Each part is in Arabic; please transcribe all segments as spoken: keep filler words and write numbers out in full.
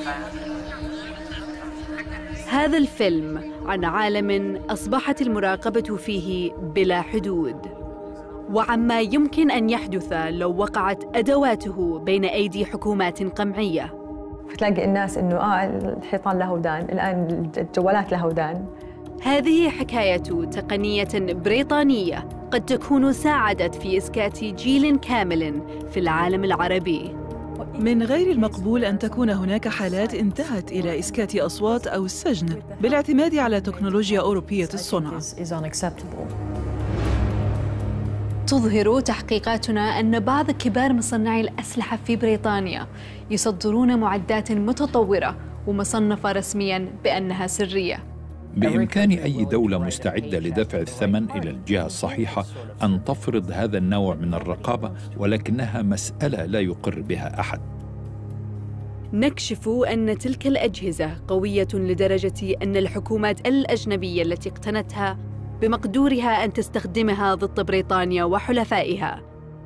هذا الفيلم عن عالم أصبحت المراقبة فيه بلا حدود، وعما يمكن أن يحدث لو وقعت أدواته بين أيدي حكومات قمعية. فتلاقي الناس إنه آه الحيطان له ودان، الآن الجوالات لها ودان. هذه حكاية تقنية بريطانية قد تكون ساعدت في إسكات جيل كامل في العالم العربي. من غير المقبول أن تكون هناك حالات انتهت إلى إسكات أصوات أو السجن بالاعتماد على تكنولوجيا أوروبية الصنع. تظهر تحقيقاتنا أن بعض كبار مصنعي الأسلحة في بريطانيا يصدرون معدات متطورة ومصنفة رسمياً بأنها سرية. بإمكان أي دولة مستعدة لدفع الثمن إلى الجهة الصحيحة أن تفرض هذا النوع من الرقابة، ولكنها مسألة لا يقر بها أحد. نكشف أن تلك الأجهزة قوية لدرجة أن الحكومات الأجنبية التي اقتنتها بمقدورها أن تستخدمها ضد بريطانيا وحلفائها.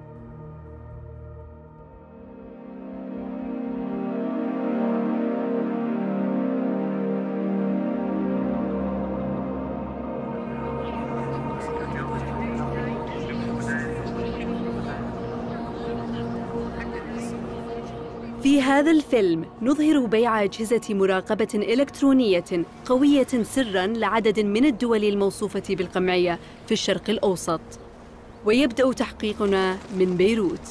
في هذا الفيلم نظهر بيع أجهزة مراقبة إلكترونية قوية سراً لعدد من الدول الموصوفة بالقمعية في الشرق الأوسط. ويبدأ تحقيقنا من بيروت.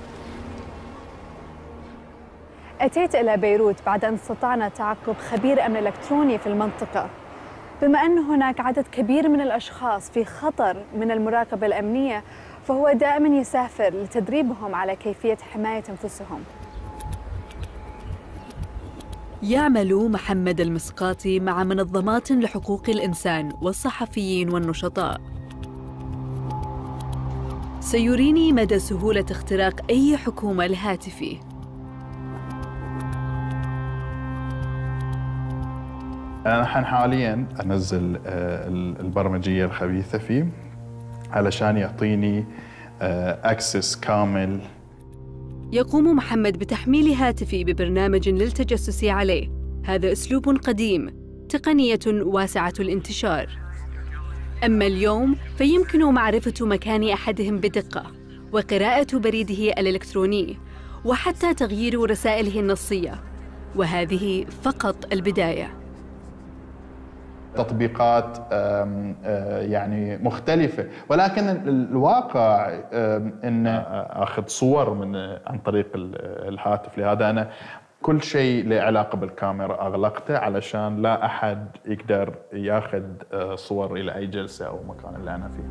أتيت إلى بيروت بعد أن استطعنا تعقب خبير أمن إلكتروني في المنطقة. بما أن هناك عدد كبير من الأشخاص في خطر من المراقبة الأمنية، فهو دائماً يسافر لتدريبهم على كيفية حماية أنفسهم. يعمل محمد المسقاتي مع منظمات لحقوق الإنسان والصحفيين والنشطاء. سيريني مدى سهولة اختراق أي حكومة لهاتفي. أنا الحين حالياً أنزل البرمجية الخبيثة فيه علشان يعطيني أكسس كامل. يقوم محمد بتحميل هاتفي ببرنامج للتجسس عليه. هذا أسلوب قديم، تقنية واسعة الانتشار. أما اليوم فيمكن معرفة مكان أحدهم بدقة، وقراءة بريده الإلكتروني، وحتى تغيير رسائله النصية. وهذه فقط البداية. تطبيقات يعني مختلفة، ولكن الواقع أن أخذ صور من عن طريق الهاتف. لهذا أنا كل شيء له علاقة بالكاميرا أغلقته علشان لا أحد يقدر ياخذ صور إلى أي جلسة أو مكان اللي أنا فيه.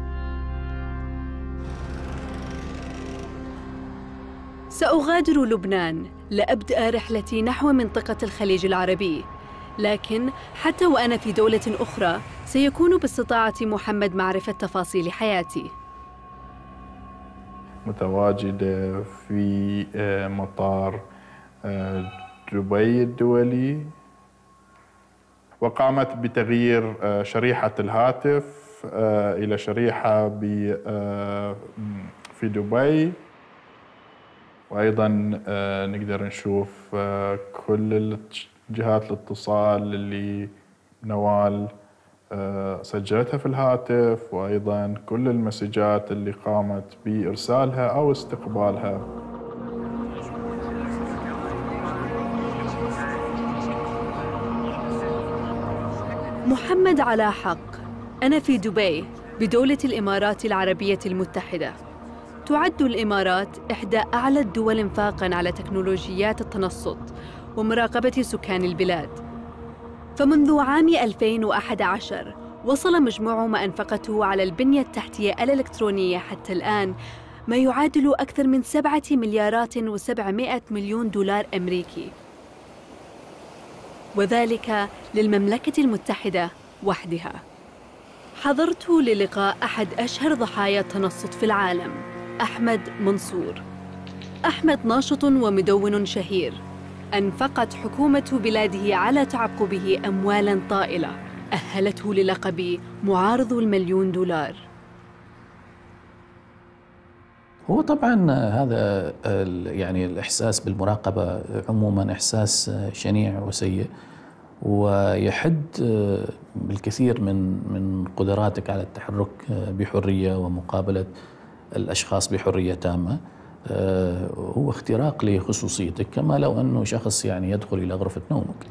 سأغادر لبنان لأبدأ رحلتي نحو منطقة الخليج العربي، لكن حتى وأنا في دولة أخرى سيكون باستطاعة محمد معرفة تفاصيل حياتي. متواجدة في مطار دبي الدولي، وقامت بتغيير شريحة الهاتف إلى شريحة في دبي. وأيضاً نقدر نشوف كل جهات الاتصال اللي نوال سجلتها في الهاتف، وأيضاً كل المسجات اللي قامت بإرسالها أو استقبالها. محمد على حق. أنا في دبي بدولة الإمارات العربية المتحدة. تعد الإمارات إحدى أعلى الدول إنفاقاً على تكنولوجيات التنصت ومراقبة سكان البلاد. فمنذ عام ألفين وأحد عشر وصل مجموع ما أنفقته على البنية التحتية الإلكترونية حتى الآن ما يعادل أكثر من سبعة مليارات وسبعمائة مليون دولار أمريكي، وذلك للمملكة المتحدة وحدها. حضرت للقاء أحد أشهر ضحايا التنصت في العالم، أحمد منصور. أحمد ناشط ومدون شهير. أنفقت حكومة بلاده على تعقبه أموالاً طائلة أهلته للقب معارض المليون دولار. هو طبعا هذا يعني الإحساس بالمراقبة عموما إحساس شنيع وسيء، ويحد بالكثير من من قدراتك على التحرك بحرية ومقابلة الأشخاص بحرية تامة. هو اختراق لخصوصيتك، كما لو أنه شخص يعني يدخل إلى غرفة نومك.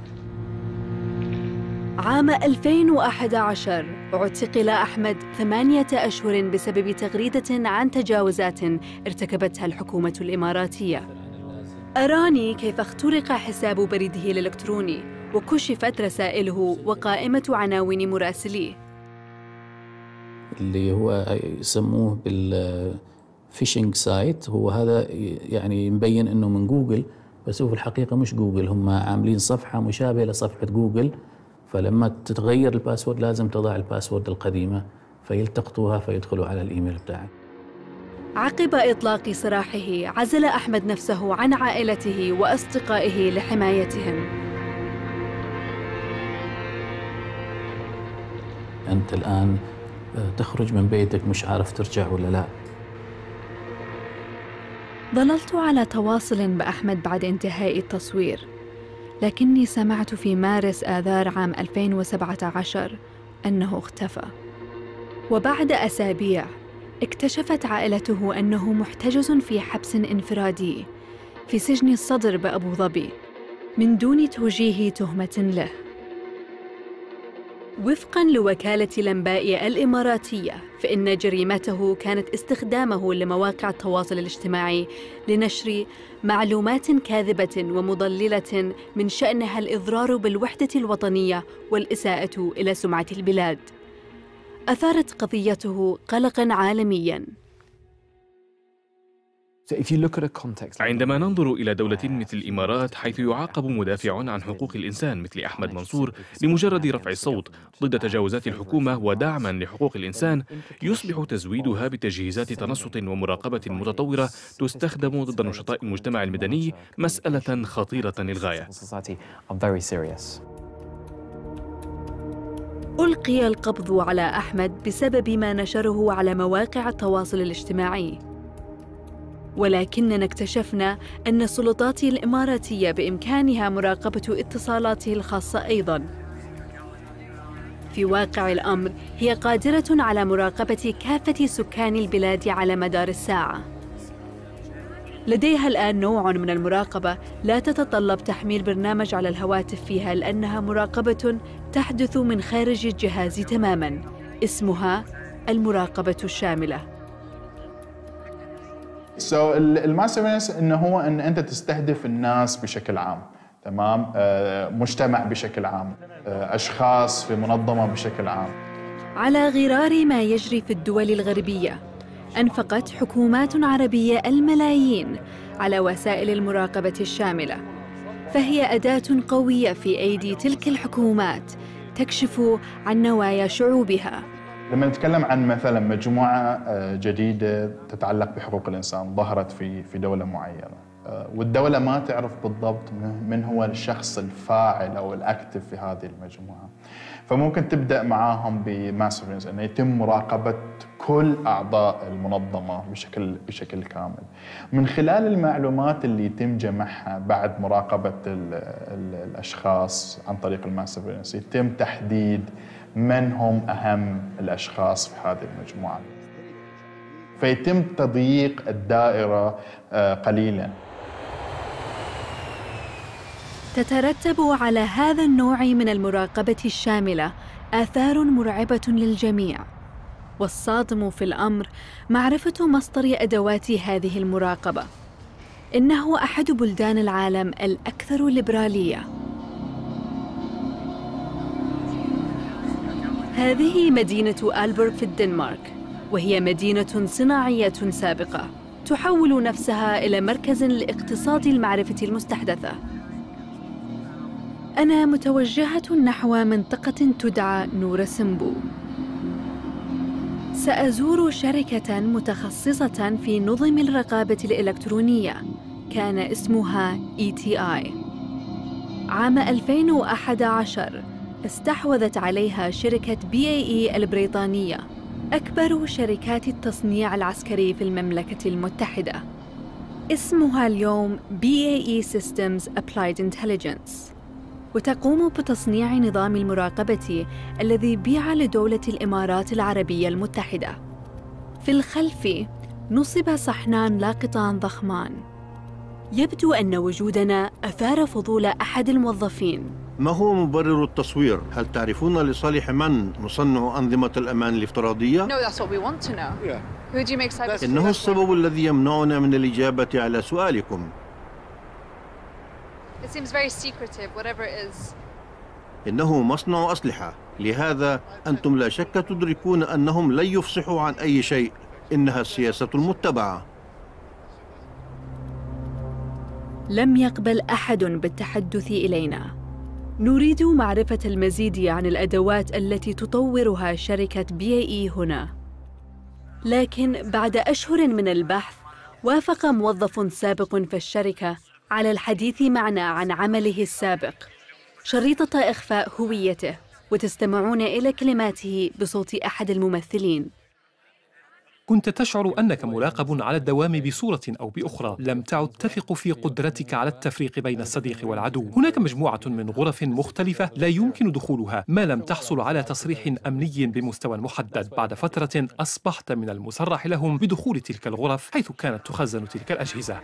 عام ألفين وأحد عشر اعتقل أحمد ثمانية أشهر بسبب تغريدة عن تجاوزات ارتكبتها الحكومة الإماراتية. أراني كيف اخترق حساب بريده الإلكتروني وكشفت رسائله وقائمة عناوين مراسليه، اللي هو يسموه بالفيشنج سايت. هو هذا يعني مبين أنه من جوجل، بس هو في الحقيقة مش جوجل، هم عاملين صفحة مشابهة لصفحة جوجل، فلما تتغير الباسورد لازم تضع الباسورد القديمة فيلتقطوها فيدخلوا على الإيميل بتاعك. عقب إطلاق سراحه عزل أحمد نفسه عن عائلته وأصدقائه لحمايتهم. أنت الآن تخرج من بيتك مش عارف ترجع ولا لا. ظللت على تواصل بأحمد بعد انتهاء التصوير، لكني سمعت في مارس آذار عام ألفين وسبعة عشر أنه اختفى. وبعد أسابيع اكتشفت عائلته أنه محتجز في حبس انفرادي في سجن الصدر بأبو ظبي من دون توجيه تهمة له. وفقاً لوكالة الأنباء الإماراتية، فإن جريمته كانت استخدامه لمواقع التواصل الاجتماعي لنشر معلومات كاذبة ومضللة من شأنها الإضرار بالوحدة الوطنية والإساءة إلى سمعة البلاد. أثارت قضيته قلقاً عالمياً. عندما ننظر إلى دولة مثل الإمارات، حيث يعاقب مدافع عن حقوق الإنسان مثل أحمد منصور لمجرد رفع الصوت ضد تجاوزات الحكومة ودعماً لحقوق الإنسان، يصبح تزويدها بتجهيزات تنصت ومراقبة متطورة تستخدم ضد نشطاء المجتمع المدني مسألة خطيرة للغاية. ألقي القبض على أحمد بسبب ما نشره على مواقع التواصل الاجتماعي، ولكننا اكتشفنا أن السلطات الإماراتية بإمكانها مراقبة اتصالاته الخاصة أيضاً. في واقع الأمر هي قادرة على مراقبة كافة سكان البلاد على مدار الساعة. لديها الآن نوع من المراقبة لا تتطلب تحميل برنامج على الهواتف فيها، لأنها مراقبة تحدث من خارج الجهاز تماماً، اسمها المراقبة الشاملة. So الماس سيرفيلنس انه هو ان انت تستهدف الناس بشكل عام، تمام، آه، مجتمع بشكل عام، آه، اشخاص في منظمه بشكل عام. على غرار ما يجري في الدول الغربيه، انفقت حكومات عربيه الملايين على وسائل المراقبه الشامله، فهي اداه قويه في ايدي تلك الحكومات تكشف عن نوايا شعوبها. لما نتكلم عن مثلا مجموعة جديدة تتعلق بحقوق الإنسان ظهرت في في دولة معينة، والدولة ما تعرف بالضبط من هو الشخص الفاعل أو الأكتف في هذه المجموعة، فممكن تبدأ معاهم بماس سيرفيلنس، أنه يتم مراقبة كل أعضاء المنظمة بشكل بشكل كامل من خلال المعلومات اللي يتم جمعها بعد مراقبة ال ال الأشخاص عن طريق الماس سيرفيلنس. يتم تحديد من هم أهم الأشخاص في هذه المجموعة، فيتم تضييق الدائرة قليلاً. تترتب على هذا النوع من المراقبة الشاملة آثار مرعبة للجميع، والصادم في الأمر معرفة مصدر أدوات هذه المراقبة. إنه أحد بلدان العالم الأكثر ليبرالية. هذه مدينة آلبورغ في الدنمارك، وهي مدينة صناعية سابقة تحول نفسها إلى مركز لاقتصاد المعرفة المستحدثة. أنا متوجهة نحو منطقة تدعى نور سمبو. سأزور شركة متخصصة في نظم الرقابة الإلكترونية كان اسمها إي تي آي. عام ألفين وأحد عشر استحوذت عليها شركة بي إي إي البريطانية، أكبر شركات التصنيع العسكري في المملكة المتحدة. اسمها اليوم بي إيه إي Systems Applied Intelligence، وتقوم بتصنيع نظام المراقبة الذي بيع لدولة الإمارات العربية المتحدة. في الخلف نصب صحنان لاقطان ضخمان. يبدو أن وجودنا أثار فضول أحد الموظفين. ما هو مبرر التصوير؟ هل تعرفون لصالح من نصنع أنظمة الأمان الافتراضية؟ إنه السبب الذي يمنعنا من الإجابة على سؤالكم. إنه مصنع أسلحة، لهذا أنتم لا شك تدركون أنهم لن يفصحوا عن أي شيء. إنها السياسة المتبعة. لم يقبل أحد بالتحدث إلينا. نريد معرفة المزيد عن الأدوات التي تطورها شركة بي إيه إي هنا. لكن بعد أشهر من البحث، وافق موظف سابق في الشركة على الحديث معنا عن عمله السابق. شريطة إخفاء هويته، وتستمعون إلى كلماته بصوت أحد الممثلين. كنت تشعر أنك مراقب على الدوام بصورة أو بأخرى. لم تعد تثق في قدرتك على التفريق بين الصديق والعدو. هناك مجموعة من غرف مختلفة لا يمكن دخولها ما لم تحصل على تصريح أمني بمستوى محدد. بعد فترة أصبحت من المصرح لهم بدخول تلك الغرف حيث كانت تخزن تلك الأجهزة.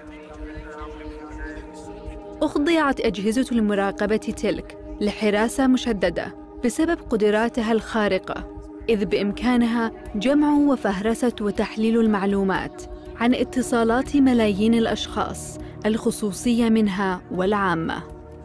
أخضعت أجهزة المراقبة تلك لحراسة مشددة بسبب قدراتها الخارقة، إذ بإمكانها جمع وفهرسة وتحليل المعلومات عن اتصالات ملايين الأشخاص، الخصوصية منها والعامة.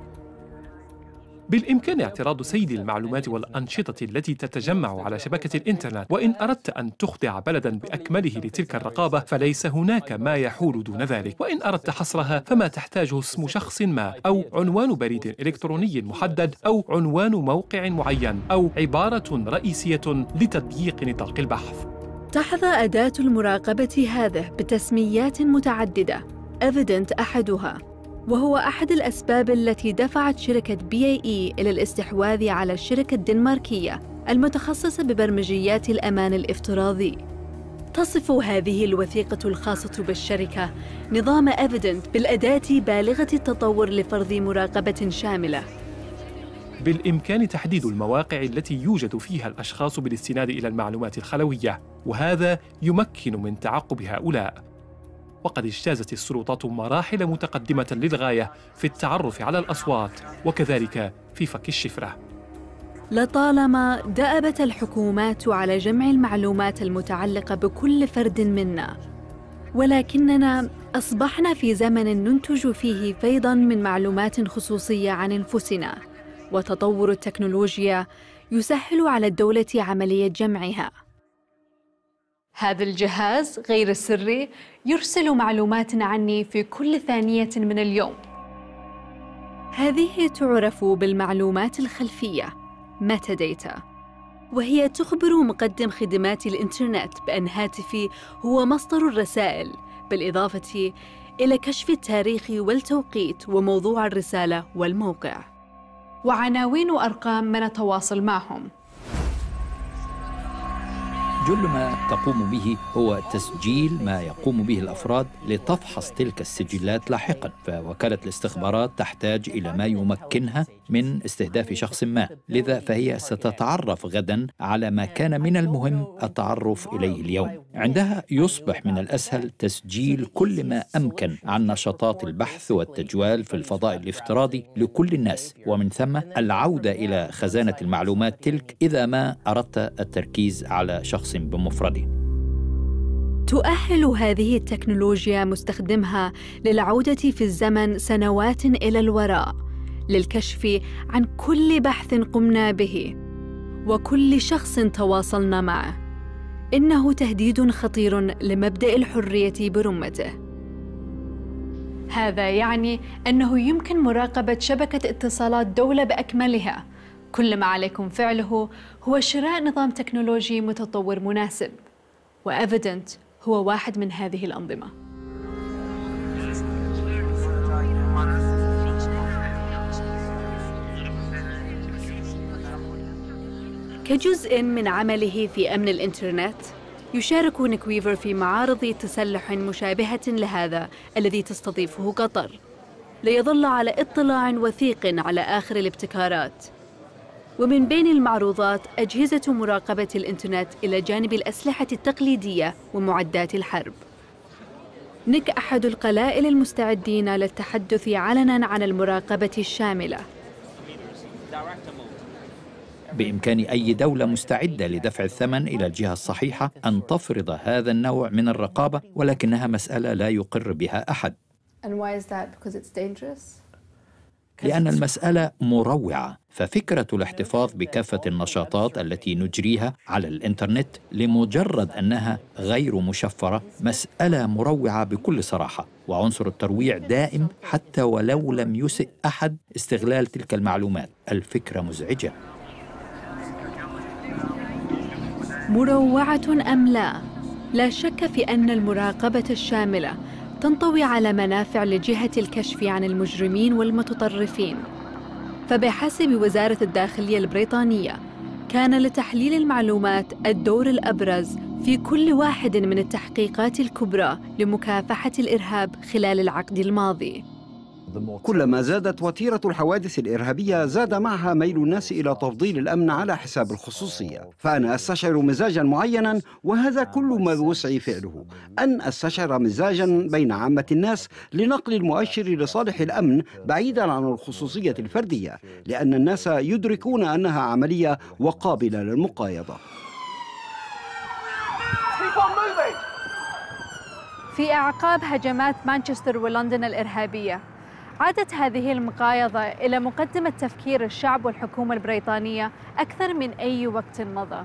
بالإمكان اعتراض سيل المعلومات والأنشطة التي تتجمع على شبكة الإنترنت. وإن أردت أن تخضع بلداً بأكمله لتلك الرقابة فليس هناك ما يحول دون ذلك. وإن أردت حصرها فما تحتاجه اسم شخص ما، أو عنوان بريد إلكتروني محدد، أو عنوان موقع معين، أو عبارة رئيسية لتضييق نطاق البحث. تحظى أداة المراقبة هذه بتسميات متعددة. إيفيدنت أحدها، وهو أحد الأسباب التي دفعت شركة بي إيه إي إلى الاستحواذ على الشركة الدنماركية المتخصصة ببرمجيات الأمان الافتراضي. تصف هذه الوثيقة الخاصة بالشركة نظام إيفيدنت بالأداة بالغة التطور لفرض مراقبة شاملة. بالإمكان تحديد المواقع التي يوجد فيها الأشخاص بالاستناد إلى المعلومات الخلوية، وهذا يمكن من تعقب هؤلاء. وقد اجتازت السلطات مراحل متقدمة للغاية في التعرف على الأصوات، وكذلك في فك الشفرة. لطالما دأبت الحكومات على جمع المعلومات المتعلقة بكل فرد منا، ولكننا أصبحنا في زمن ننتج فيه فيضاً من معلومات خصوصية عن أنفسنا، وتطور التكنولوجيا يسهل على الدولة عملية جمعها. هذا الجهاز غير السري يرسل معلومات عني في كل ثانية من اليوم. هذه تعرف بالمعلومات الخلفية metadata، وهي تخبر مقدم خدمات الإنترنت بأن هاتفي هو مصدر الرسائل، بالإضافة إلى كشف التاريخ والتوقيت وموضوع الرسالة والموقع، وعناوين وأرقام من نتواصل معهم. جل ما تقوم به هو تسجيل ما يقوم به الأفراد لتفحص تلك السجلات لاحقاً، فوكالة الاستخبارات تحتاج إلى ما يمكنها من استهداف شخص ما، لذا فهي ستتعرف غداً على ما كان من المهم التعرف إليه اليوم. عندها يصبح من الأسهل تسجيل كل ما أمكن عن نشاطات البحث والتجوال في الفضاء الافتراضي لكل الناس، ومن ثم العودة إلى خزانة المعلومات تلك إذا ما أردت التركيز على شخص بمفرده. تؤهل هذه التكنولوجيا مستخدمها للعودة في الزمن سنوات إلى الوراء، للكشف عن كل بحث قمنا به وكل شخص تواصلنا معه. إنه تهديد خطير لمبدأ الحرية برمته. هذا يعني أنه يمكن مراقبة شبكة اتصالات دولة بأكملها. كل ما عليكم فعله هو شراء نظام تكنولوجي متطور مناسب، وإيفيدنت هو واحد من هذه الأنظمة. كجزء من عمله في أمن الإنترنت، يشارك نيك ويفر في معارض تسلح مشابهة لهذا الذي تستضيفه قطر، ليظل على اطلاع وثيق على آخر الابتكارات. ومن بين المعروضات أجهزة مراقبة الإنترنت إلى جانب الأسلحة التقليدية ومعدات الحرب. نيك أحد القلائل المستعدين للتحدث علناً عن المراقبة الشاملة. بإمكان أي دولة مستعدة لدفع الثمن إلى الجهة الصحيحة أن تفرض هذا النوع من الرقابة، ولكنها مسألة لا يقر بها أحد. And why is that? Because it's dangerous? لأن المسألة مروعة، ففكرة الاحتفاظ بكافة النشاطات التي نجريها على الإنترنت لمجرد أنها غير مشفرة مسألة مروعة بكل صراحة، وعنصر الترويع دائم حتى ولو لم يسئ أحد استغلال تلك المعلومات. الفكرة مزعجة. مروعة أم لا؟ لا شك في أن المراقبة الشاملة تنطوي على منافع لجهة الكشف عن المجرمين والمتطرفين. فبحسب وزارة الداخلية البريطانية، كان لتحليل المعلومات الدور الأبرز في كل واحد من التحقيقات الكبرى لمكافحة الإرهاب خلال العقد الماضي. كلما زادت وتيرة الحوادث الإرهابية زاد معها ميل الناس إلى تفضيل الأمن على حساب الخصوصية. فأنا أستشعر مزاجاً معيناً، وهذا كل ما بوسعي فعله، أن أستشعر مزاجاً بين عامة الناس لنقل المؤشر لصالح الأمن بعيداً عن الخصوصية الفردية، لأن الناس يدركون أنها عملية وقابلة للمقايضة. في أعقاب هجمات مانشستر ولندن الإرهابية، عادت هذه المقايضة إلى مقدمة تفكير الشعب والحكومة البريطانية أكثر من أي وقت مضى.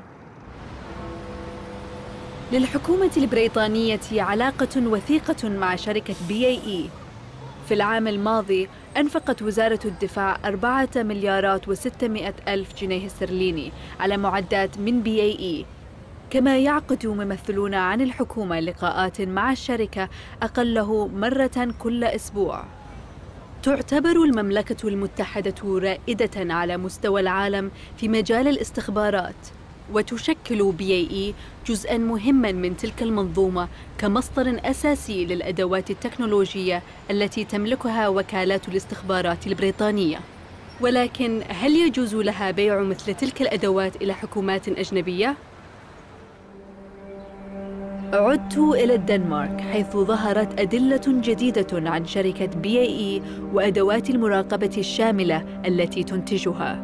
للحكومة البريطانية علاقة وثيقة مع شركة بي إيه إي. في العام الماضي أنفقت وزارة الدفاع أربعة مليارات وستمائة ألف جنيه استرليني على معدات من بي إيه إي. كما يعقد ممثلون عن الحكومة لقاءات مع الشركة أقله مرة كل أسبوع. تعتبر المملكة المتحدة رائدة على مستوى العالم في مجال الاستخبارات، وتشكل بي إيه إي جزءاً مهماً من تلك المنظومة كمصدر أساسي للأدوات التكنولوجية التي تملكها وكالات الاستخبارات البريطانية. ولكن هل يجوز لها بيع مثل تلك الأدوات إلى حكومات أجنبية؟ عدت إلى الدنمارك، حيث ظهرت أدلة جديدة عن شركة بي إيه إي وأدوات المراقبة الشاملة التي تنتجها.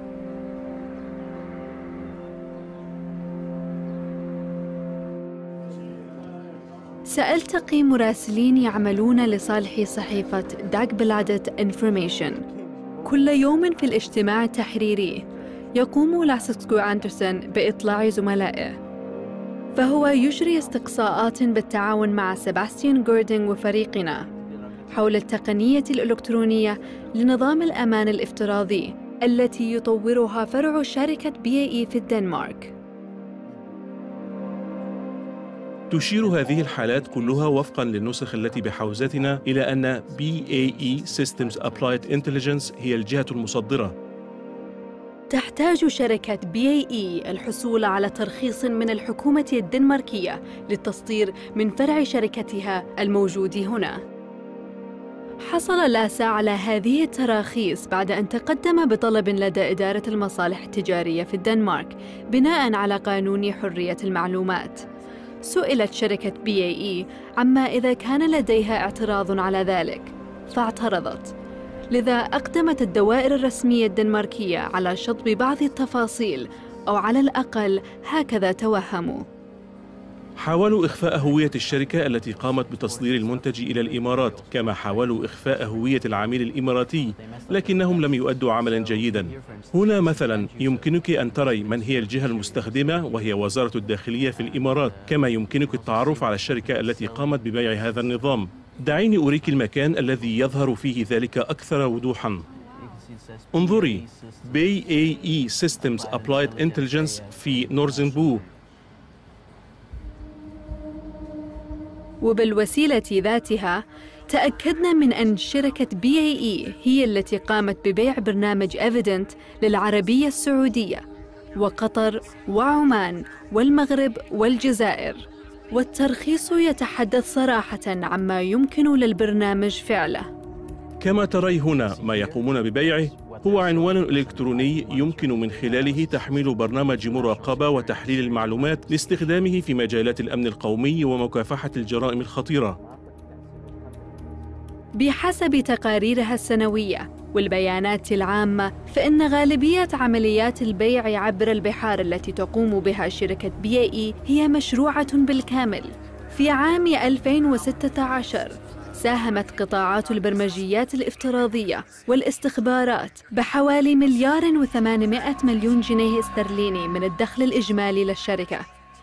سألتقي مراسلين يعملون لصالح صحيفة داغبلادت انفورميشن. كل يوم في الاجتماع التحريري يقوم لاسكسكو أندرسون بإطلاع زملائه، فهو يجري استقصاءات بالتعاون مع سباستيان غوردينغ وفريقنا حول التقنية الإلكترونية لنظام الأمان الافتراضي التي يطورها فرع شركة بي إيه إي في الدنمارك. تشير هذه الحالات كلها وفقاً للنسخ التي بحوزتنا إلى أن بي إيه إي Systems Applied Intelligence هي الجهة المصدرة. تحتاج شركة بي إيه إي الحصول على ترخيص من الحكومة الدنماركية للتصدير من فرع شركتها الموجود هنا. حصل لاسا على هذه التراخيص بعد أن تقدم بطلب لدى إدارة المصالح التجارية في الدنمارك بناء على قانون حرية المعلومات. سئلت شركة بي إيه إي عما إذا كان لديها اعتراض على ذلك، فاعترضت. لذا أقدمت الدوائر الرسمية الدنماركية على شطب بعض التفاصيل، أو على الأقل هكذا توهموا. حاولوا إخفاء هوية الشركة التي قامت بتصدير المنتج إلى الإمارات، كما حاولوا إخفاء هوية العميل الإماراتي، لكنهم لم يؤدوا عملاً جيداً. هنا مثلاً يمكنك أن تري من هي الجهة المستخدمة، وهي وزارة الداخلية في الإمارات، كما يمكنك التعرف على الشركة التي قامت ببيع هذا النظام. دعيني أريك المكان الذي يظهر فيه ذلك أكثر وضوحاً. انظري، بي إيه إي Systems Applied Intelligence في نورزنبو. وبالوسيلة ذاتها تأكدنا من أن شركة بي إيه إي هي التي قامت ببيع برنامج إيفيدنت للعربية السعودية، وقطر وعمان والمغرب والجزائر. والترخيص يتحدث صراحة عما يمكن للبرنامج فعله. كما تري هنا، ما يقومون ببيعه هو عنوان إلكتروني يمكن من خلاله تحميل برنامج مراقبة وتحليل المعلومات لاستخدامه في مجالات الأمن القومي ومكافحة الجرائم الخطيرة. بحسب تقاريرها السنوية والبيانات العامة، فإن غالبية عمليات البيع عبر البحار التي تقوم بها شركة بي إي إي هي مشروعة بالكامل. في عام ألفين وستة عشر ساهمت قطاعات البرمجيات الافتراضية والاستخبارات بحوالي مليار وثمانمائة مليون جنيه استرليني من الدخل الإجمالي للشركة.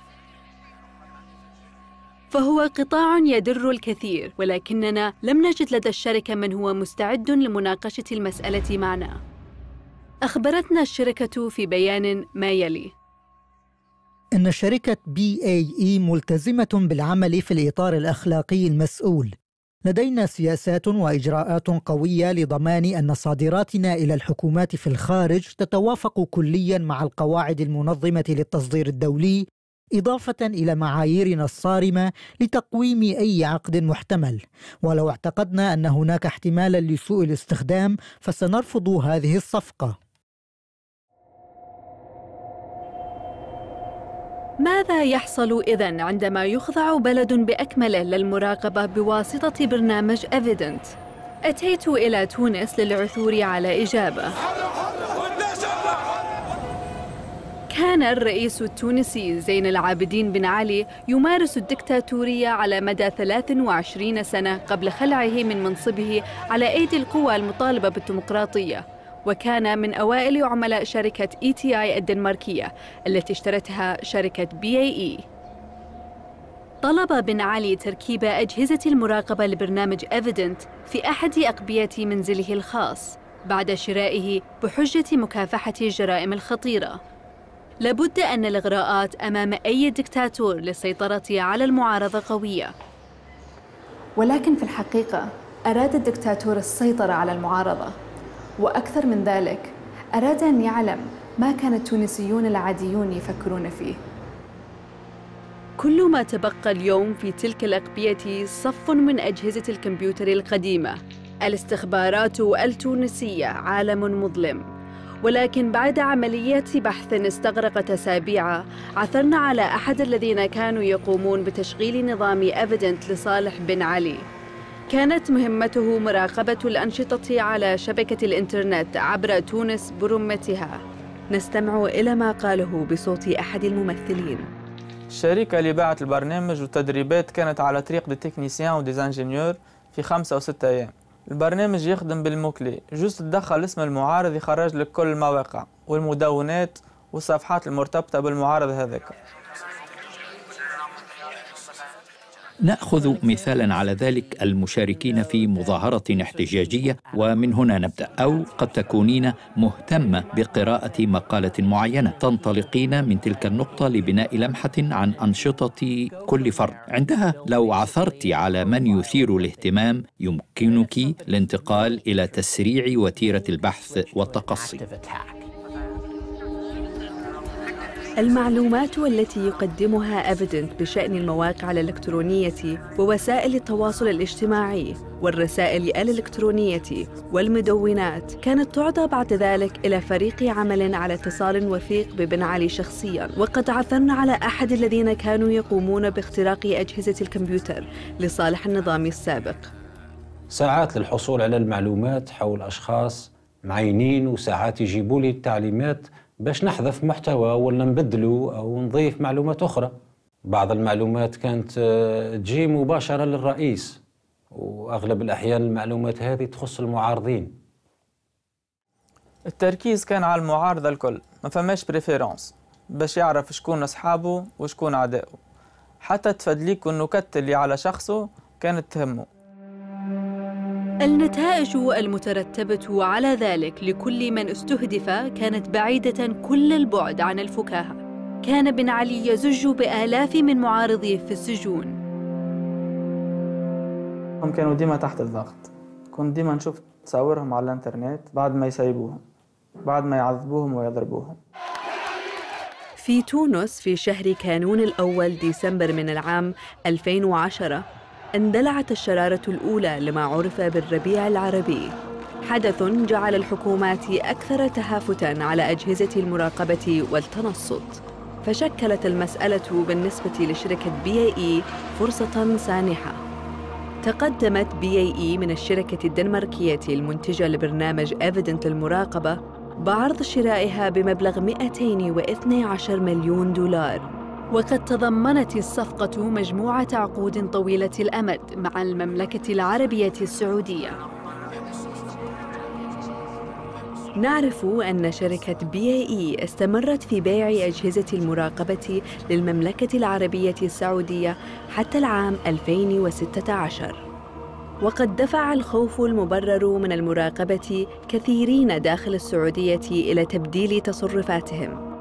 فهو قطاع يدر الكثير، ولكننا لم نجد لدى الشركة من هو مستعد لمناقشة المسألة معنا. أخبرتنا الشركة في بيان ما يلي: إن شركة بي إي إي ملتزمة بالعمل في الإطار الأخلاقي المسؤول. لدينا سياسات وإجراءات قوية لضمان أن صادراتنا إلى الحكومات في الخارج تتوافق كلياً مع القواعد المنظمة للتصدير الدولي، إضافة إلى معاييرنا الصارمة لتقويم أي عقد محتمل. ولو اعتقدنا أن هناك احتمالاً لسوء الاستخدام فسنرفض هذه الصفقة. ماذا يحصل إذن عندما يخضع بلد بأكمله للمراقبة بواسطة برنامج إيفيدنت؟ أتيت إلى تونس للعثور على إجابة. كان الرئيس التونسي زين العابدين بن علي يمارس الدكتاتورية على مدى ثلاث وعشرين سنة قبل خلعه من منصبه على أيدي القوى المطالبة بالديمقراطية، وكان من أوائل عملاء شركة إي تي آي الدنماركية التي اشترتها شركة بي إي إي. طلب بن علي تركيب أجهزة المراقبة لبرنامج إيفيدنت في أحد أقبية منزله الخاص بعد شرائه بحجة مكافحة الجرائم الخطيرة. لابد أن الإغراءات أمام أي دكتاتور للسيطرة على المعارضة قوية، ولكن في الحقيقة أراد الدكتاتور السيطرة على المعارضة، وأكثر من ذلك أراد أن يعلم ما كان التونسيون العاديون يفكرون فيه. كل ما تبقى اليوم في تلك الأقبية صف من أجهزة الكمبيوتر القديمة. الاستخبارات التونسية عالم مظلم، ولكن بعد عملية بحث استغرقت أسابيع عثرنا على أحد الذين كانوا يقومون بتشغيل نظام إيفيدنت لصالح بن علي. كانت مهمته مراقبة الأنشطة على شبكة الإنترنت عبر تونس برمتها. نستمع إلى ما قاله بصوت أحد الممثلين. الشركة اللي باعت البرنامج والتدريبات كانت على طريق دي تكنيسيان ودي زانجينيور في خمسة أو ستة أيام. البرنامج يخدم بالموكلي، جوست تدخل اسم المعارض يخرج لك كل المواقع والمدونات والصفحات المرتبطة بالمعارض هذاك. نأخذ مثالا على ذلك المشاركين في مظاهرة احتجاجية، ومن هنا نبدأ. أو قد تكونين مهتمة بقراءة مقالة معينة، تنطلقين من تلك النقطة لبناء لمحة عن أنشطة كل فرد. عندها لو عثرت على من يثير الاهتمام يمكنك الانتقال إلى تسريع وتيرة البحث والتقصي. المعلومات التي يقدمها إيفيدنت بشأن المواقع الإلكترونية ووسائل التواصل الاجتماعي والرسائل الإلكترونية والمدونات كانت تعطى بعد ذلك إلى فريق عمل على اتصال وثيق ببن علي شخصياً. وقد عثرنا على أحد الذين كانوا يقومون باختراق أجهزة الكمبيوتر لصالح النظام السابق. ساعات للحصول على المعلومات حول أشخاص معينين، وساعات يجيبوا لي التعليمات باش نحذف محتوى ولا نبدله أو نضيف معلومات أخرى. بعض المعلومات كانت تجي مباشرة للرئيس، وأغلب الأحيان المعلومات هذه تخص المعارضين. التركيز كان على المعارضة الكل، ما فماش بريفيرونس باش يعرف شكون أصحابه وشكون أعدائه. حتى تفدليك النكت اللي على شخصه كانت تهمه. النتائج المترتبة على ذلك لكل من استهدف كانت بعيدة كل البعد عن الفكاهة. كان بن علي يزج بآلاف من معارضيه في السجون. هم كانوا ديما تحت الضغط، كنت ديما نشوف تصاورهم على الانترنت بعد ما يسيبوهم، بعد ما يعذبوهم ويضربوهم. في تونس في شهر كانون الأول ديسمبر من العام ألفين وعشرة اندلعت الشرارة الأولى لما عرف بالربيع العربي، حدث جعل الحكومات أكثر تهافتاً على أجهزة المراقبة والتنصت، فشكلت المسألة بالنسبة لشركة بي اي اي فرصة سانحة. تقدمت بي اي اي من الشركة الدنماركية المنتجة لبرنامج إيفيدنت للمراقبة بعرض شرائها بمبلغ مئتين واثني عشر مليون دولار، وقد تضمنت الصفقة مجموعة عقود طويلة الأمد مع المملكة العربية السعودية. نعرف أن شركة بي اي اي استمرت في بيع أجهزة المراقبة للمملكة العربية السعودية حتى العام ألفين وستة عشر، وقد دفع الخوف المبرر من المراقبة كثيرين داخل السعودية إلى تبديل تصرفاتهم.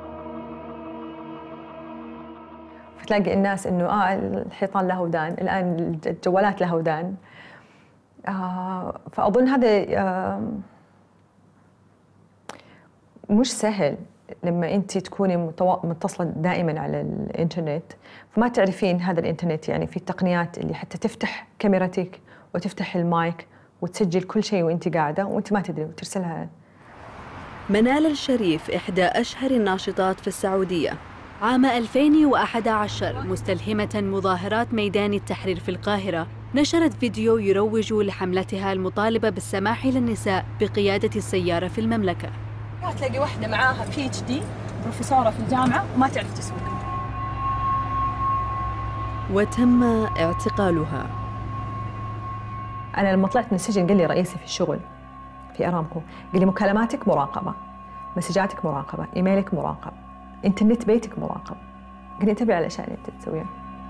فتلاقي الناس إنه آه الحيطان له ودان، الآن الجوالات لها ودان. آه فأظن هذا آه مش سهل لما أنت تكوني متصلة دائماً على الإنترنت، فما تعرفين هذا الإنترنت يعني في التقنيات اللي حتى تفتح كاميرتك وتفتح المايك وتسجل كل شيء وأنت قاعدة وأنت ما تدري وترسلها. منال الشريف إحدى أشهر الناشطات في السعودية. عام ألفين وأحد عشر مستلهمة مظاهرات ميدان التحرير في القاهرة نشرت فيديو يروج لحملتها المطالبة بالسماح للنساء بقيادة السيارة في المملكة. تلاقي واحدة معاها بي اتش دي بروفيسورة في الجامعة وما تعرف تسوق. وتم اعتقالها. أنا لما طلعت من السجن قال لي رئيسي في الشغل في أرامكو، قال لي مكالماتك مراقبة، مسجاتك مراقبة، إيميلك مراقب، إنترنت بيتك مراقب. قال لي انتبهي على الأشياء اللي أنت تسويها.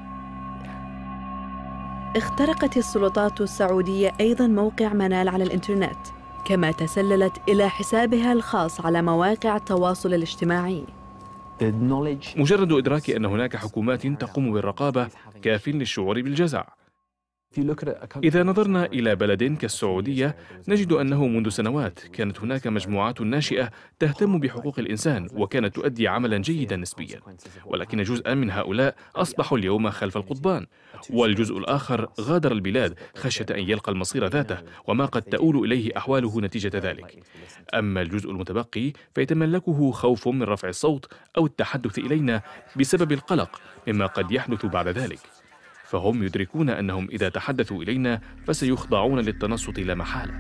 اخترقت السلطات السعودية أيضاً موقع منال على الإنترنت، كما تسللت إلى حسابها الخاص على مواقع التواصل الاجتماعي. مجرد إدراك أن هناك حكومات تقوم بالرقابة كاف للشعور بالجزع. إذا نظرنا إلى بلد كالسعودية نجد أنه منذ سنوات كانت هناك مجموعات ناشئة تهتم بحقوق الإنسان وكانت تؤدي عملاً جيداً نسبياً، ولكن جزءاً من هؤلاء أصبحوا اليوم خلف القضبان، والجزء الآخر غادر البلاد خشية أن يلقى المصير ذاته وما قد تؤول إليه أحواله نتيجة ذلك. أما الجزء المتبقي فيتملكه خوف من رفع الصوت أو التحدث إلينا بسبب القلق مما قد يحدث بعد ذلك، فهم يدركون أنهم إذا تحدثوا إلينا فسيخضعون للتنصت لا محالة.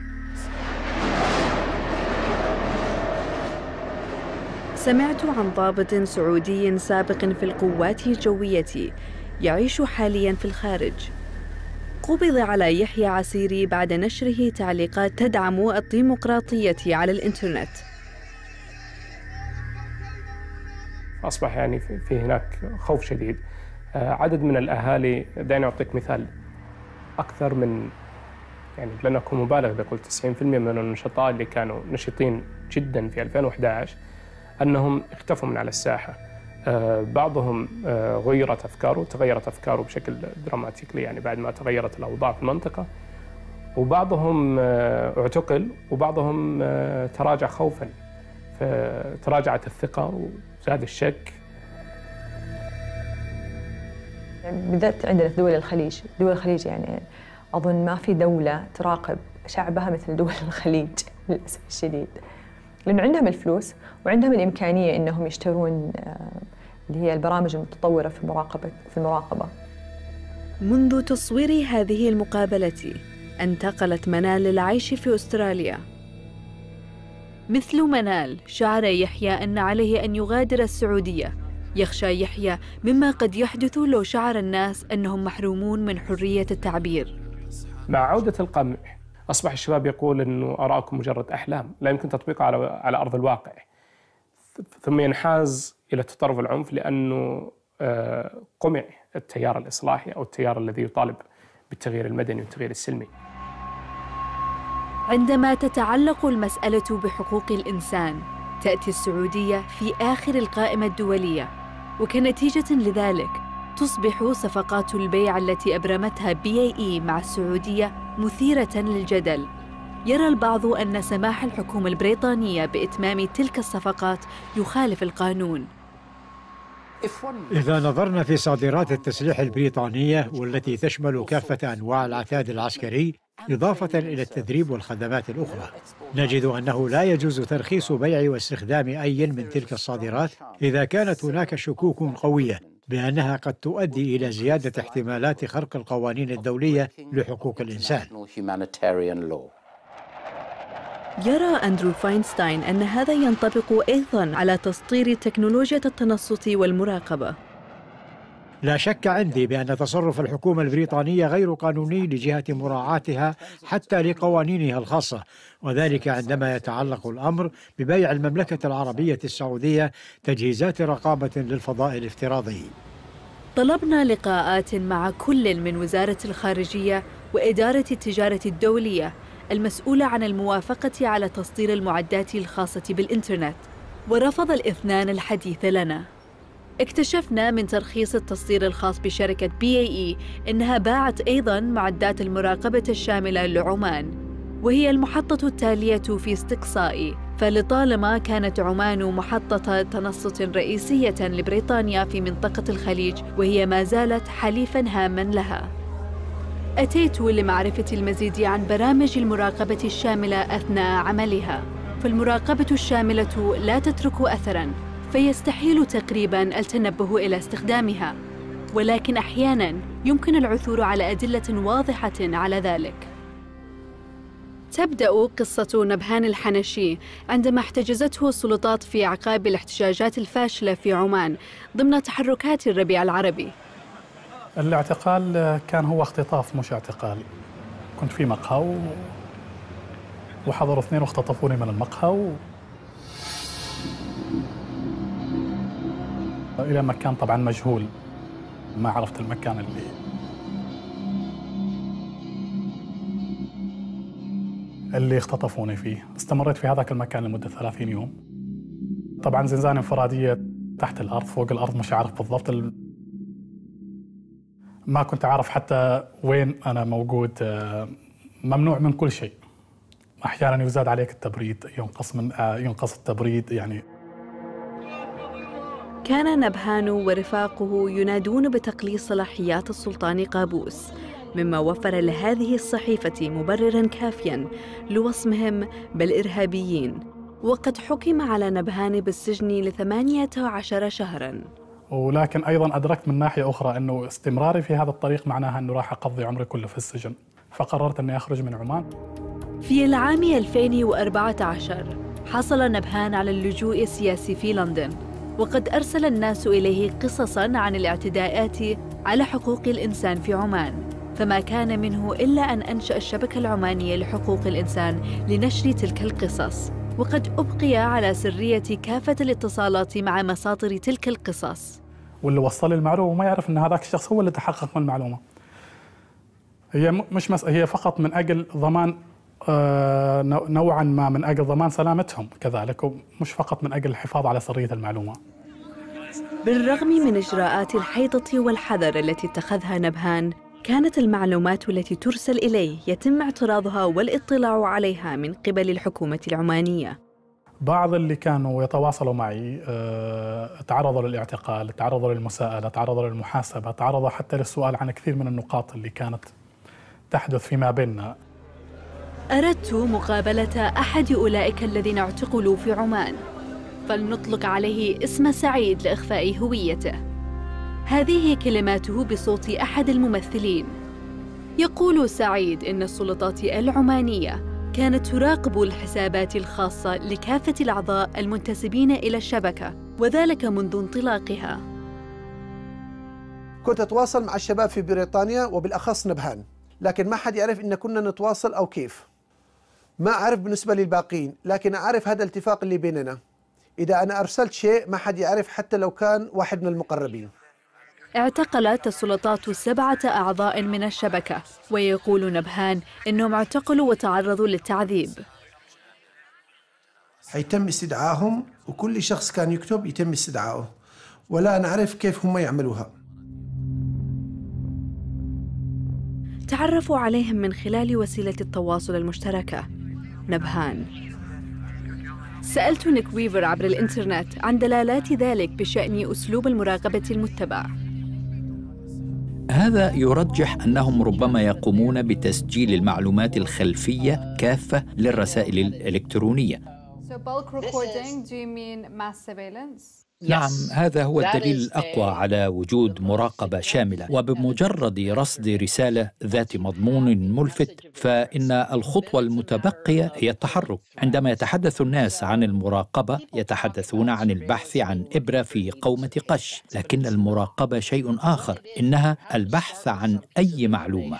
سمعت عن ضابط سعودي سابق في القوات الجوية يعيش حالياً في الخارج. قبض على يحيى عسيري بعد نشره تعليقات تدعم الديمقراطية على الإنترنت. أصبح يعني في هناك خوف شديد. عدد من الأهالي، دعني أعطيك مثال، أكثر من يعني لن أكون مبالغ بقول تسعين بالمئة من النشطاء اللي كانوا نشيطين جدا في ألفين وأحد عشر أنهم اختفوا من على الساحة. بعضهم غيرت أفكاره، تغيرت أفكاره بشكل دراماتيكي يعني بعد ما تغيرت الأوضاع في المنطقة، وبعضهم اعتقل وبعضهم تراجع خوفا، فتراجعت الثقة وزاد الشك. بالذات عندنا في دول الخليج، دول الخليج يعني أظن ما في دولة تراقب شعبها مثل دول الخليج للأسف الشديد، لأنه عندهم الفلوس وعندهم الإمكانية إنهم يشترون اللي هي البرامج المتطورة في المراقبة في المراقبة. منذ تصوير هذه المقابلة انتقلت منال للعيش في أستراليا. مثل منال شعر يحيى أن عليه أن يغادر السعودية. يخشى يحيى مما قد يحدث لو شعر الناس أنهم محرومون من حرية التعبير. مع عودة القمع أصبح الشباب يقول أنه آراءكم مجرد أحلام لا يمكن تطبيقها على على أرض الواقع، ثم ينحاز إلى تطرف العنف لأنه قمع التيار الإصلاحي أو التيار الذي يطالب بالتغيير المدني والتغيير السلمي. عندما تتعلق المسألة بحقوق الإنسان تأتي السعودية في آخر القائمة الدولية، وكنتيجة لذلك تصبح صفقات البيع التي أبرمتها بي اي اي مع السعودية مثيرة للجدل. يرى البعض أن سماح الحكومة البريطانية بإتمام تلك الصفقات يخالف القانون، إذا نظرنا في صادرات التسليح البريطانية والتي تشمل كافة أنواع العتاد العسكري إضافة إلى التدريب والخدمات الأخرى، نجد أنه لا يجوز ترخيص بيع واستخدام أي من تلك الصادرات إذا كانت هناك شكوك قوية بأنها قد تؤدي إلى زيادة احتمالات خرق القوانين الدولية لحقوق الإنسان. يرى أندرو فاينستاين أن هذا ينطبق أيضاً على تسطير تكنولوجيا التنصت والمراقبة. لا شك عندي بأن تصرف الحكومة البريطانية غير قانوني لجهة مراعاتها حتى لقوانينها الخاصة، وذلك عندما يتعلق الأمر ببيع المملكة العربية السعودية تجهيزات رقابة للفضاء الافتراضي. طلبنا لقاءات مع كل من وزارة الخارجية وإدارة التجارة الدولية المسؤولة عن الموافقة على تصدير المعدات الخاصة بالإنترنت، ورفض الاثنان الحديث لنا. اكتشفنا من ترخيص التصدير الخاص بشركة بي إيه إي إنها باعت أيضاً معدات المراقبة الشاملة لعمان، وهي المحطة التالية في استقصائي، فلطالما كانت عمان محطة تنصت رئيسية لبريطانيا في منطقة الخليج، وهي ما زالت حليفاً هاماً لها. أتيت لمعرفة المزيد عن برامج المراقبة الشاملة أثناء عملها، فالمراقبة الشاملة لا تترك أثراً، فيستحيل تقريباً التنبه إلى استخدامها، ولكن أحياناً يمكن العثور على أدلة واضحة على ذلك. تبدأ قصة نبهان الحنشي عندما احتجزته السلطات في أعقاب الاحتجاجات الفاشلة في عمان ضمن تحركات الربيع العربي. الاعتقال كان هو اختطاف مش اعتقال. كنت في مقهى و... وحضروا اثنين واختطفوني من المقهى و... إلى مكان طبعا مجهول، ما عرفت المكان اللي اللي اختطفوني فيه. استمريت في هذاك المكان لمدة ثلاثين يوم. طبعا زنزانة انفرادية تحت الأرض، فوق الأرض مش عارف بالضبط ال... ما كنت أعرف حتى وين أنا موجود. ممنوع من كل شيء. أحيانا يزاد عليك التبريد، ينقص من ينقص التبريد يعني. كان نبهان ورفاقه ينادون بتقليص صلاحيات السلطان قابوس، مما وفر لهذه الصحيفة مبرراً كافياً لوصمهم بالإرهابيين، وقد حكم على نبهان بالسجن لثمانية عشر شهراً. ولكن أيضاً أدركت من ناحية أخرى أنه استمراري في هذا الطريق معناها أنه راح أقضي عمري كله في السجن، فقررت أني أخرج من عمان. في العام ألفين وأربعة عشر حصل نبهان على اللجوء السياسي في لندن، وقد أرسل الناس إليه قصصاً عن الاعتداءات على حقوق الإنسان في عمان، فما كان منه إلا أن أنشأ الشبكة العمانية لحقوق الإنسان لنشر تلك القصص، وقد أبقي على سرية كافة الاتصالات مع مصادر تلك القصص. واللي وصل المعلومة ما يعرف أن هذاك الشخص هو اللي تحقق من المعلومة. هي مش مس... هي فقط من أجل ضمان آه نوعاً ما من أجل ضمان سلامتهم كذلك، ومش فقط من أجل الحفاظ على سرية المعلومة. بالرغم من إجراءات الحيطة والحذر التي اتخذها نبهان، كانت المعلومات التي ترسل إليه يتم اعتراضها والاطلاع عليها من قبل الحكومة العمانية. بعض اللي كانوا يتواصلوا معي أه تعرضوا للاعتقال، تعرضوا للمساءلة، تعرضوا للمحاسبة، تعرضوا حتى للسؤال عن كثير من النقاط اللي كانت تحدث فيما بيننا. أردت مقابلة أحد أولئك الذين اعتقلوا في عمان، فلنطلق عليه اسم سعيد لإخفاء هويته. هذه كلماته بصوت أحد الممثلين. يقول سعيد إن السلطات العمانية كانت تراقب الحسابات الخاصة لكافة الأعضاء المنتسبين إلى الشبكة، وذلك منذ انطلاقها. كنت أتواصل مع الشباب في بريطانيا وبالأخص نبهان، لكن ما حد يعرف إن كنا نتواصل أو كيف. ما أعرف بالنسبة للباقين، لكن أعرف هذا الاتفاق اللي بيننا. إذا أنا أرسلت شيء ما حد يعرف حتى لو كان واحد من المقربين. اعتقلت السلطات سبعة أعضاء من الشبكة، ويقول نبهان إنهم اعتقلوا وتعرضوا للتعذيب. حيتم استدعائهم، وكل شخص كان يكتب يتم استدعائه، ولا نعرف كيف هم يعملوها. تعرفوا عليهم من خلال وسيلة التواصل المشتركة. نبهان سألت نيك ويفر عبر الإنترنت عن دلالات ذلك بشأن أسلوب المراقبة المتبع. هذا يرجح أنهم ربما يقومون بتسجيل المعلومات الخلفية كافة للرسائل الإلكترونية. So bulk recording, do you mean mass surveillance? نعم، هذا هو الدليل الأقوى على وجود مراقبة شاملة، وبمجرد رصد رسالة ذات مضمون ملفت فإن الخطوة المتبقية هي التحرك. عندما يتحدث الناس عن المراقبة يتحدثون عن البحث عن إبرة في قومة قش، لكن المراقبة شيء آخر، إنها البحث عن أي معلومة.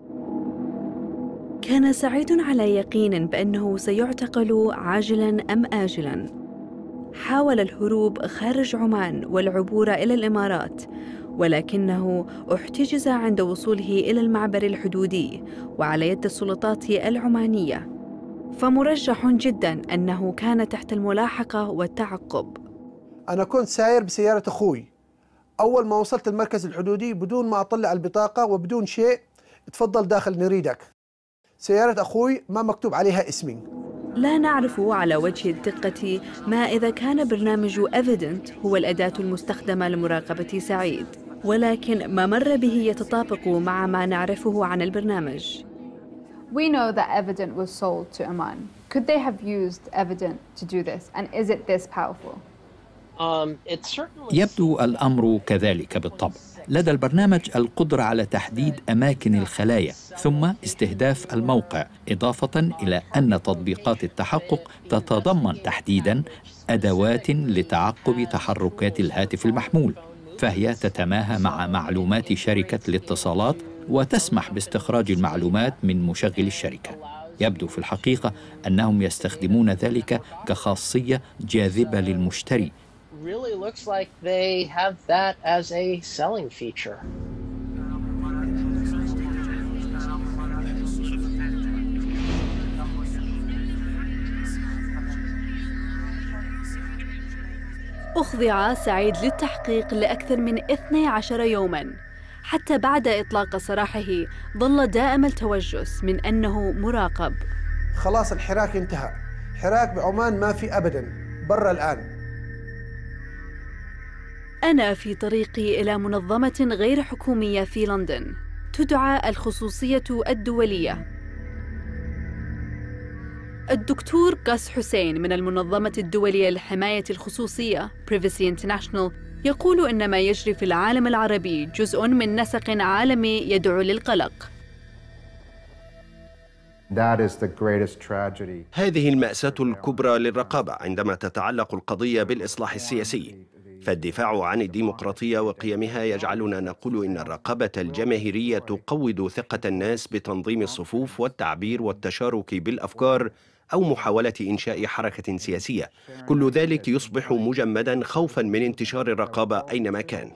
كان سعيد على يقين بأنه سيعتقل عاجلاً أم آجلاً. حاول الهروب خارج عمان والعبور إلى الإمارات، ولكنه احتجز عند وصوله إلى المعبر الحدودي وعلى يد السلطات العمانية، فمرجح جداً أنه كان تحت الملاحقة والتعقب. أنا كنت ساير بسيارة أخوي، أول ما وصلت المركز الحدودي بدون ما أطلع البطاقة وبدون شيء، تفضل داخل نريدك. سيارة أخوي ما مكتوب عليها اسمي. لا نعرف على وجه الدقة ما إذا كان برنامج Evident هو الأداة المستخدمة لمراقبة سعيد، ولكن ما مر به يتطابق مع ما نعرفه عن البرنامج. We know that Evident was sold to Oman. Could they have used Evident to do this? And is it this powerful? يبدو الأمر كذلك بالطبع. لدى البرنامج القدرة على تحديد أماكن الخلايا ثم استهداف الموقع، إضافة إلى أن تطبيقات التحقق تتضمن تحديداً أدوات لتعقب تحركات الهاتف المحمول، فهي تتماهى مع معلومات شركة الاتصالات وتسمح باستخراج المعلومات من مشغل الشركة. يبدو في الحقيقة أنهم يستخدمون ذلك كخاصية جاذبة للمشتري. Really looks like they have that as a selling feature. أخضع سعيد للتحقيق لأكثر من اثني عشر يوماً، حتى بعد إطلاق سراحه ظل دائم التوجس من أنه مراقب. خلاص الحراك انتهى، حراك بعمان ما في أبداً، برا الآن. أنا في طريقي إلى منظمة غير حكومية في لندن تدعى الخصوصية الدولية. الدكتور غاس حسين من المنظمة الدولية لحماية الخصوصية Privacy International يقول إن ما يجري في العالم العربي جزء من نسق عالمي يدعو للقلق. هذه المأساة الكبرى للرقابة عندما تتعلق القضية بالإصلاح السياسي، فالدفاع عن الديمقراطية وقيمها يجعلنا نقول إن الرقابة الجماهيرية تقوض ثقة الناس بتنظيم الصفوف والتعبير والتشارك بالأفكار أو محاولة إنشاء حركة سياسية. كل ذلك يصبح مجمداً خوفاً من انتشار الرقابة أينما كان.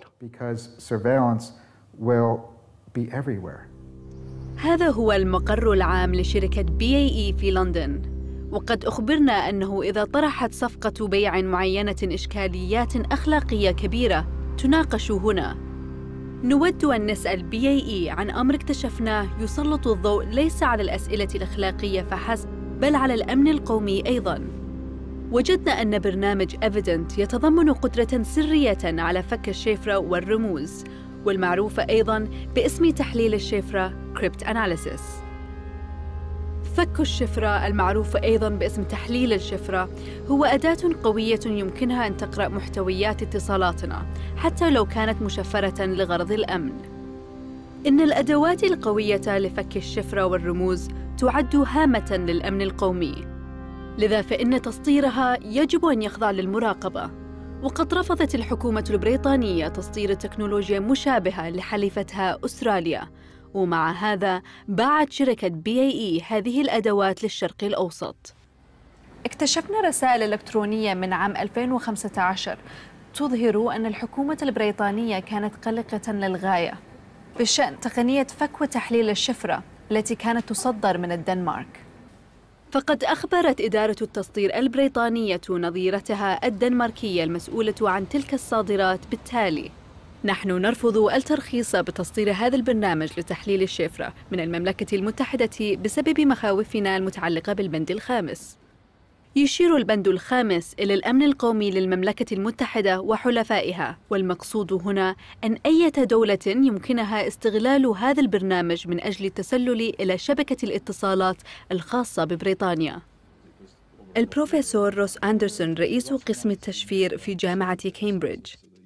هذا هو المقر العام لشركة بي إيه إي في لندن، وقد أخبرنا أنه إذا طرحت صفقة بيع معينة إشكاليات أخلاقية كبيرة تناقش هنا. نود أن نسأل بي إيه إي عن أمر اكتشفناه يسلط الضوء ليس على الأسئلة الأخلاقية فحسب، بل على الأمن القومي أيضاً. وجدنا أن برنامج Evident يتضمن قدرة سرية على فك الشفرة والرموز، والمعروفة أيضاً باسم تحليل الشفرة Crypt Analysis. فك الشفرة المعروفة أيضاً باسم تحليل الشفرة هو أداة قوية يمكنها أن تقرأ محتويات اتصالاتنا حتى لو كانت مشفرة لغرض الأمن. إن الأدوات القوية لفك الشفرة والرموز تعد هامة للأمن القومي، لذا فإن تسطيرها يجب أن يخضع للمراقبة. وقد رفضت الحكومة البريطانية تسطير تكنولوجيا مشابهة لحليفتها أستراليا، ومع هذا باعت شركة بي إيه إي هذه الأدوات للشرق الأوسط. اكتشفنا رسائل إلكترونية من عام ألفين وخمسة عشر تظهر أن الحكومة البريطانية كانت قلقة للغاية بشأن تقنية فك وتحليل الشفرة التي كانت تصدر من الدنمارك. فقد أخبرت إدارة التسطير البريطانية نظيرتها الدنماركية المسؤولة عن تلك الصادرات بالتالي: نحن نرفض الترخيص بتسطير هذا البرنامج لتحليل الشفرة من المملكة المتحدة بسبب مخاوفنا المتعلقة بالبند الخامس. يشير البند الخامس إلى الأمن القومي للمملكة المتحدة وحلفائها، والمقصود هنا أن أي دولة يمكنها استغلال هذا البرنامج من أجل التسلل إلى شبكة الاتصالات الخاصة ببريطانيا. البروفيسور روس أندرسون رئيس قسم التشفير في جامعة كامبريدج: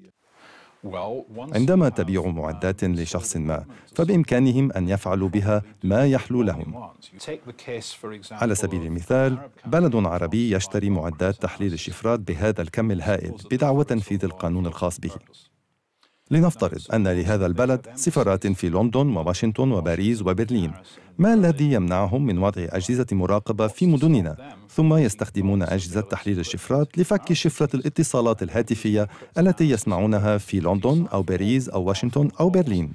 عندما تبيع معدات لشخص ما فبإمكانهم أن يفعلوا بها ما يحلو لهم. على سبيل المثال، بلد عربي يشتري معدات تحليل الشفرات بهذا الكم الهائل بدعوى تنفيذ القانون الخاص به. لنفترض أن لهذا البلد سفارات في لندن وواشنطن وباريس وبرلين، ما الذي يمنعهم من وضع أجهزة مراقبة في مدننا، ثم يستخدمون أجهزة تحليل الشفرات لفك شفرة الاتصالات الهاتفية التي يسمعونها في لندن أو باريس أو واشنطن أو برلين.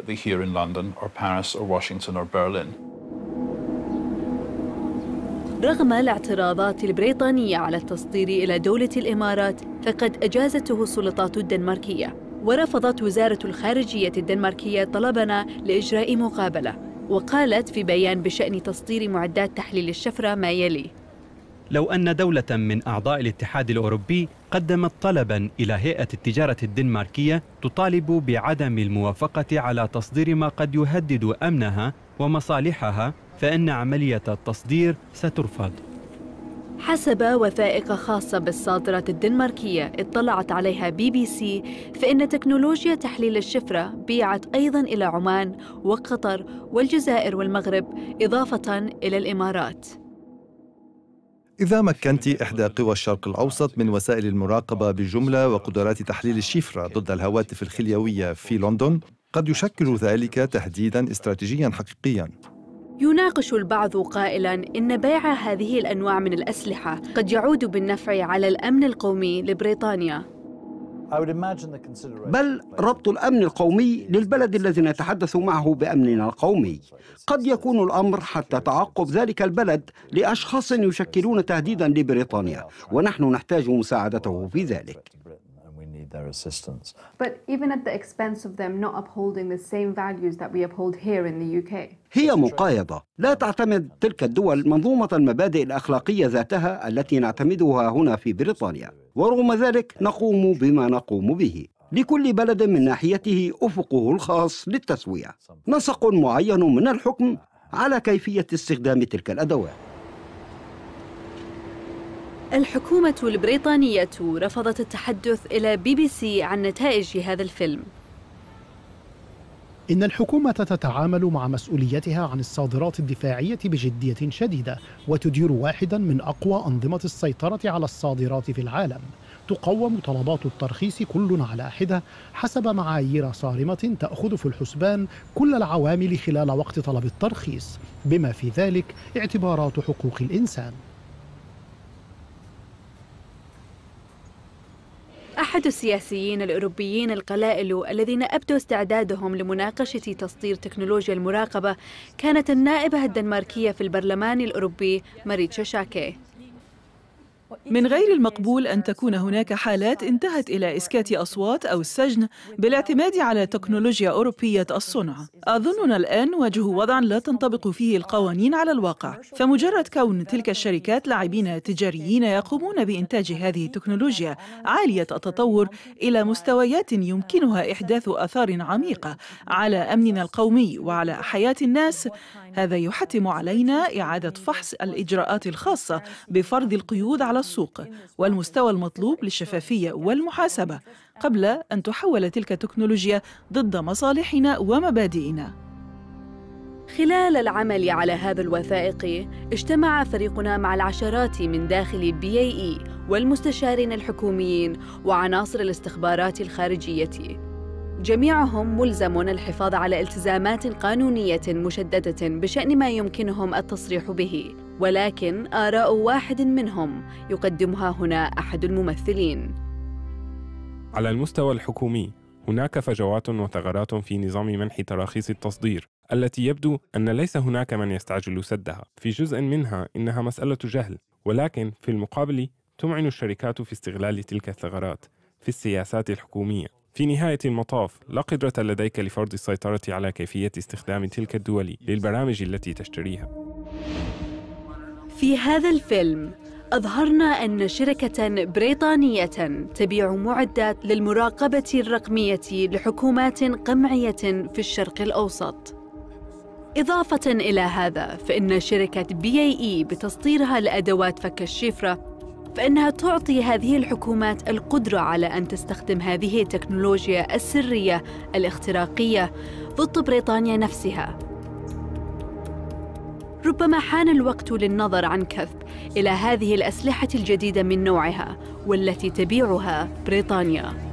رغم الاعتراضات البريطانية على التصدير إلى دولة الإمارات، فقد أجازته السلطات الدنماركية، ورفضت وزارة الخارجية الدنماركية طلبنا لإجراء مقابلة، وقالت في بيان بشأن تصدير معدات تحليل الشفرة ما يلي: لو أن دولة من أعضاء الاتحاد الأوروبي قدمت طلباً إلى هيئة التجارة الدنماركية تطالب بعدم الموافقة على تصدير ما قد يهدد أمنها ومصالحها، فإن عملية التصدير سترفض. حسب وثائق خاصة بالصادرات الدنماركية اطلعت عليها بي بي سي، فإن تكنولوجيا تحليل الشفرة بيعت أيضاً إلى عمان وقطر والجزائر والمغرب، إضافة إلى الإمارات. إذا مكنت إحدى قوى الشرق الأوسط من وسائل المراقبة بالجملة وقدرات تحليل الشفرة ضد الهواتف الخليوية في لندن، قد يشكل ذلك تهديداً استراتيجياً حقيقياً. يناقش البعض قائلاً إن بيع هذه الأنواع من الأسلحة قد يعود بالنفع على الأمن القومي لبريطانيا. بل ربط الأمن القومي للبلد الذي نتحدث معه بأمننا القومي. قد يكون الأمر حتى تعقب ذلك البلد لأشخاص يشكلون تهديداً لبريطانيا، ونحن نحتاج مساعدته في ذلك. But even at the expense of them not upholding the same values that we uphold here in the U K. هي مقايضة. لا تعتمد تلك الدول منظومة المبادئ الأخلاقية ذاتها التي نعتمدها هنا في بريطانيا، ورغم ذلك نقوم بما نقوم به. لكل بلد من ناحيته أفقه الخاص للتسوية، نسق معين من الحكم على كيفية استخدام تلك الأدوات. الحكومة البريطانية رفضت التحدث إلى بي بي سي عن نتائج هذا الفيلم. إن الحكومة تتعامل مع مسؤوليتها عن الصادرات الدفاعية بجدية شديدة، وتدير واحدا من أقوى أنظمة السيطرة على الصادرات في العالم. تقوم طلبات الترخيص كل على حدة حسب معايير صارمة تأخذ في الحسبان كل العوامل خلال وقت طلب الترخيص، بما في ذلك اعتبارات حقوق الإنسان. أحد السياسيين الأوروبيين القلائل الذين أبدوا استعدادهم لمناقشة تصدير تكنولوجيا المراقبة كانت النائبة الدنماركية في البرلمان الأوروبي ماريتشا شاكي. من غير المقبول أن تكون هناك حالات انتهت إلى إسكات أصوات أو السجن بالاعتماد على تكنولوجيا أوروبية الصنع. أظننا الآن نواجه وضعاً لا تنطبق فيه القوانين على الواقع، فمجرد كون تلك الشركات لاعبين تجاريين يقومون بإنتاج هذه التكنولوجيا عالية التطور إلى مستويات يمكنها إحداث آثار عميقة على أمننا القومي وعلى حياة الناس، هذا يحتم علينا إعادة فحص الإجراءات الخاصة بفرض القيود على السوق والمستوى المطلوب للشفافية والمحاسبة قبل أن تحول تلك التكنولوجيا ضد مصالحنا ومبادئنا. خلال العمل على هذا الوثائق اجتمع فريقنا مع العشرات من داخل بي إيه إي والمستشارين الحكوميين وعناصر الاستخبارات الخارجية. جميعهم ملزم الحفاظ على التزامات قانونية مشددة بشأن ما يمكنهم التصريح به، ولكن آراء واحد منهم يقدمها هنا أحد الممثلين. على المستوى الحكومي هناك فجوات وثغرات في نظام منح تراخيص التصدير التي يبدو أن ليس هناك من يستعجل سدها. في جزء منها إنها مسألة جهل، ولكن في المقابل تمعن الشركات في استغلال تلك الثغرات في السياسات الحكومية. في نهاية المطاف لا قدرة لديك لفرض السيطرة على كيفية استخدام تلك الدول للبرامج التي تشتريها. في هذا الفيلم أظهرنا أن شركة بريطانية تبيع معدات للمراقبة الرقمية لحكومات قمعية في الشرق الأوسط. إضافة إلى هذا، فإن شركة بي إيه إي بتصديرها لأدوات فك الشفرة، فإنها تعطي هذه الحكومات القدرة على أن تستخدم هذه التكنولوجيا السرية الاختراقية ضد بريطانيا نفسها. ربما حان الوقت للنظر عن كثب إلى هذه الأسلحة الجديدة من نوعها والتي تبيعها بريطانيا.